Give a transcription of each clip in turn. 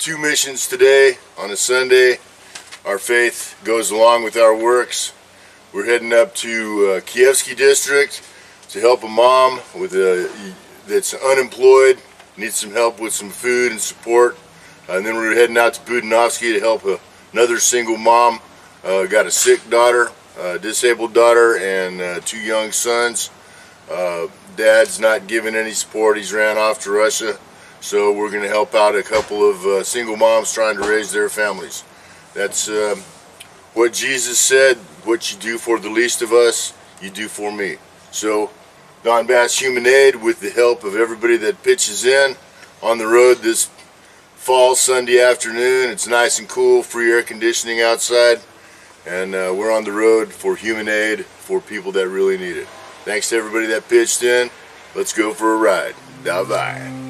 two missions today on a Sunday. Our faith goes along with our works. We're heading up to Kievsky district to help a mom with that's unemployed, needs some help with some food and support. And then we're heading out to Budanovsky to help another single mom. Got a sick daughter, disabled daughter, and two young sons. Dad's not giving any support. He's ran off to Russia. So we're going to help out a couple of single moms trying to raise their families. That's what Jesus said, what you do for the least of us, you do for me. So Donbass Human Aid, with the help of everybody that pitches in, on the road this fall Sunday afternoon. It's nice and cool, free air conditioning outside, and we're on the road for human aid for people that really need it. Thanks to everybody that pitched in. Let's go for a ride. Davai.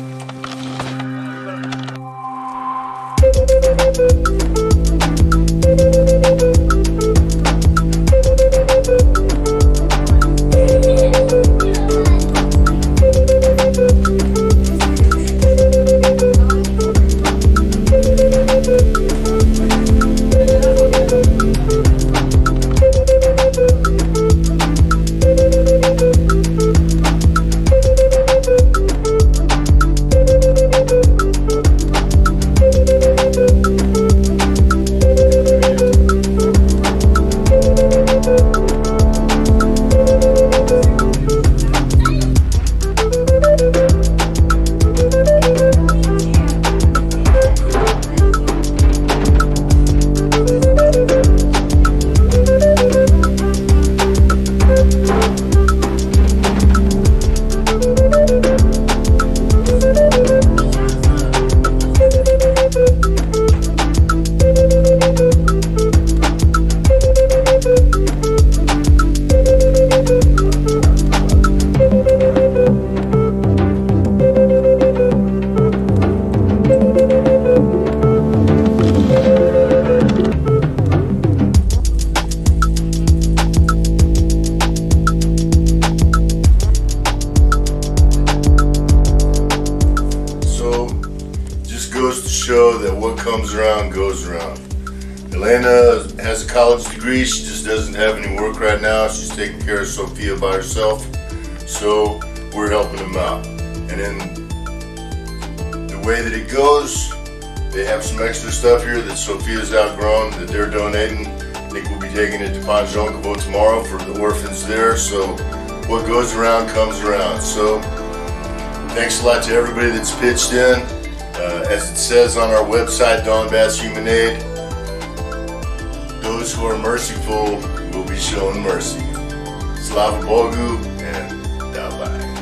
Goes to show that what comes around goes around. Elena has a college degree. She just doesn't have any work right now. She's taking care of Sophia by herself, so we're helping them out. And then the way that it goes, they have some extra stuff here that Sophia's outgrown that they're donating. I think we'll be taking it to Panzhonkovo tomorrow for the orphans there. So what goes around comes around. So thanks a lot to everybody that's pitched in. As it says on our website, Donbass Human Aid, those who are merciful will be shown mercy. Slava Bogu and Davai.